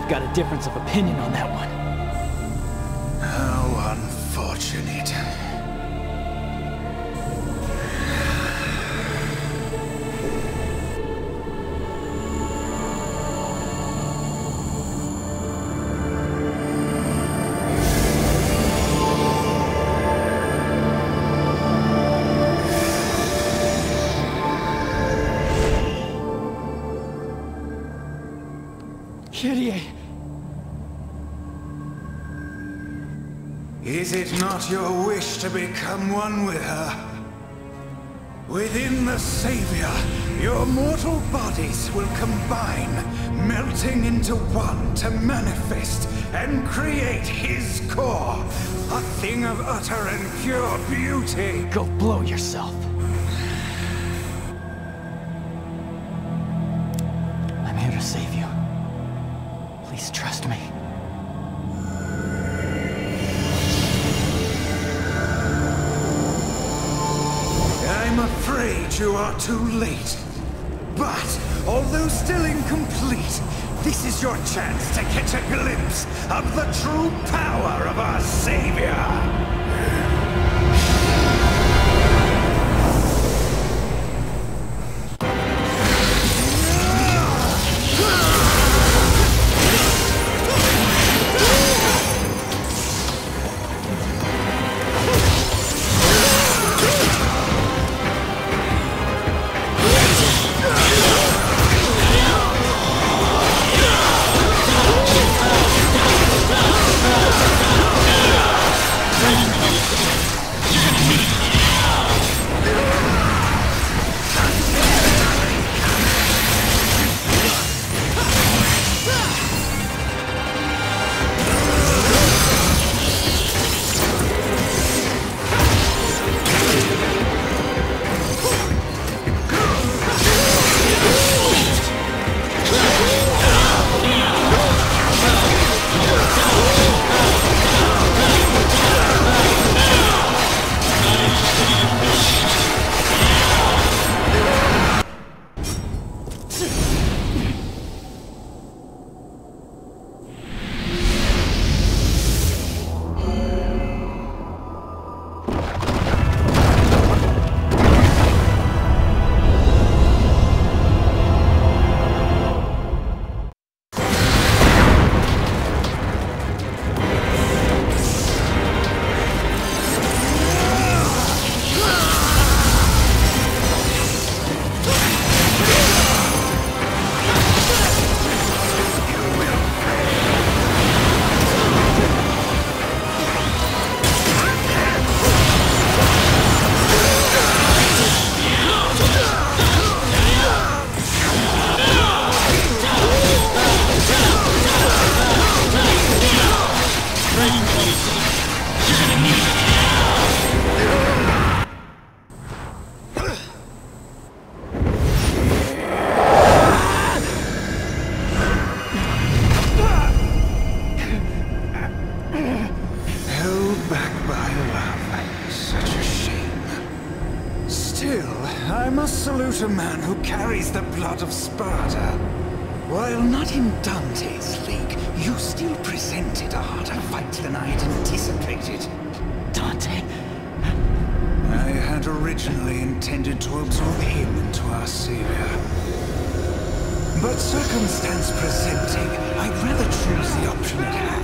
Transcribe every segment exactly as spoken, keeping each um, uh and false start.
got a difference of opinion on that one. How unfortunate. Kyrie! Is it not your wish to become one with her? Within the Savior, your mortal bodies will combine, melting into one to manifest and create his core, a thing of utter and pure beauty. Go blow yourself. I'm here to save you. Please trust me. I'm afraid you are too late. But, although still incomplete, this is your chance to catch a glimpse of the true power of our Savior. I must salute a man who carries the blood of Sparta. While not in Dante's league, you still presented a harder fight than I had anticipated. Dante? I had originally intended to absorb him into our Savior. But circumstance presenting, I'd rather choose the option at hand.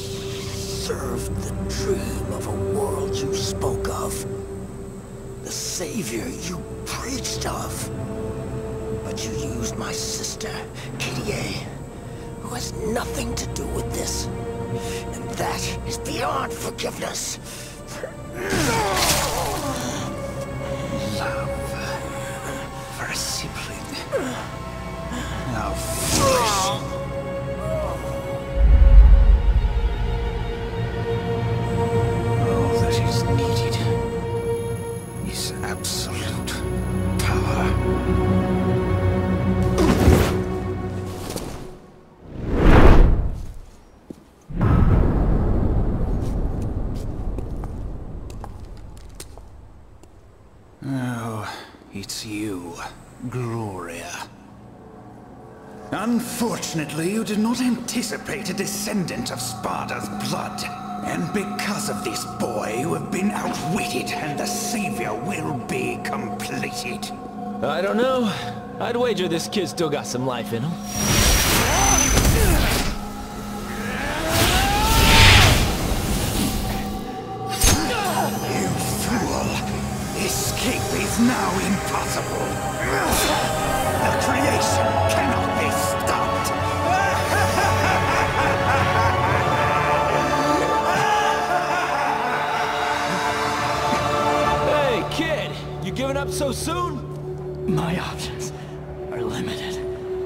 Served the dream of a world you spoke of. The savior you preached of. But you used my sister, Kyrie, who has nothing to do with this. And that is beyond forgiveness. Love for a sibling. How foolish. All that is needed is absolute power. Oh, it's you, Gloria. Unfortunately, you did not anticipate a descendant of Sparda's blood. And because of this boy, you have been outwitted, and the savior will be completed. I don't know. I'd wager this kid still got some life in him. You fool! Escape is now impossible. The creation cannot be stopped. Hey, kid! You giving up so soon? My options are limited.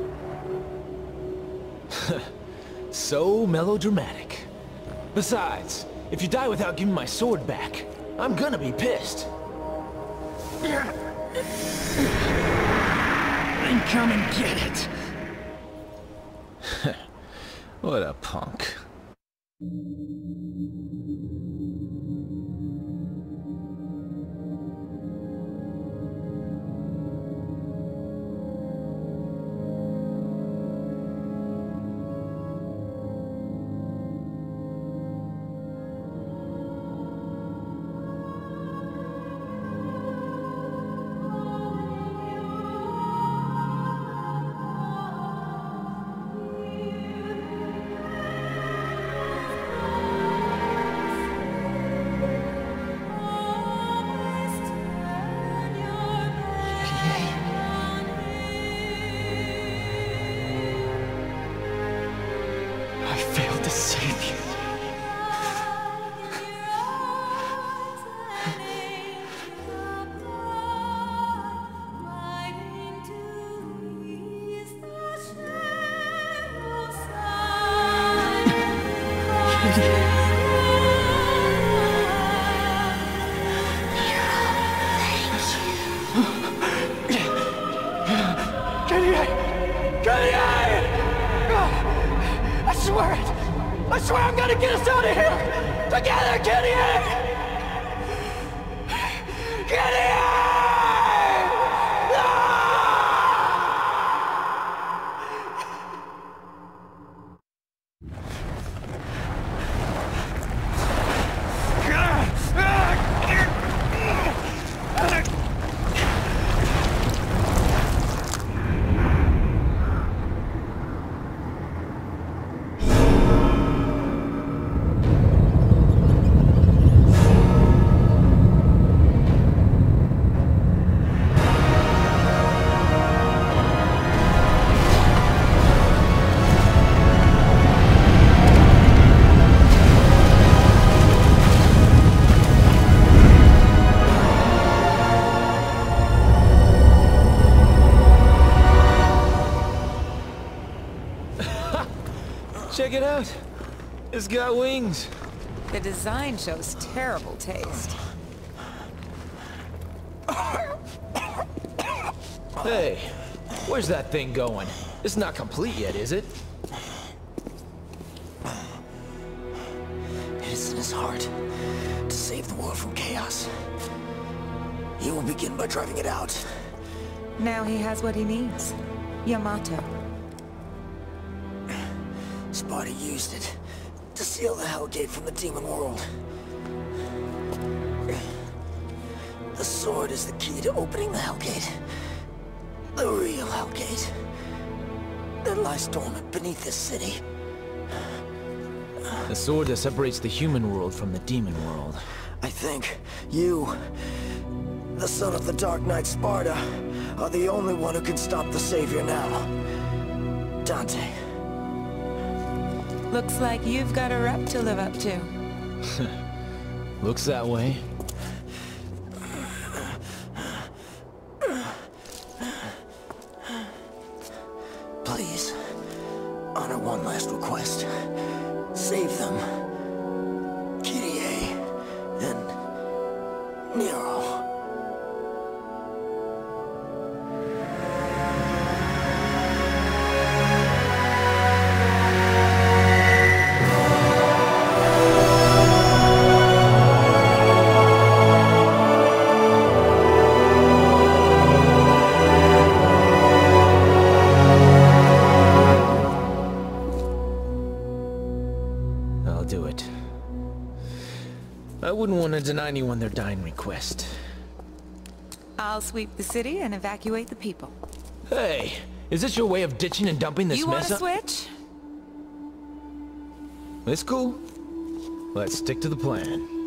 So melodramatic. Besides, if you die without giving my sword back, I'm gonna be pissed. Then come and get it. What a punk. I failed to save you. I swear it! I swear I'm gonna get us out of here! Together, Gideon! Gideon! Check it out. It's got wings. The design shows terrible taste. Hey, where's that thing going? It's not complete yet, is it? It is in his heart to save the world from chaos. He will begin by driving it out. Now he has what he needs. Yamato. Sparda used it to seal the Hellgate from the demon world. The sword is the key to opening the Hellgate. The real Hellgate that lies dormant beneath this city. The sword that separates the human world from the demon world. I think you the son of the Dark Knight Sparta, are the only one who can stop the Savior now. Dante. Looks like you've got a rep to live up to. Looks that way. Please, honor one last request. Save them. Kyrie and Nero. I'll do it. I wouldn't want to deny anyone their dying request. I'll sweep the city and evacuate the people. Hey, is this your way of ditching and dumping this You want mess to up? switch? It's cool. Let's stick to the plan.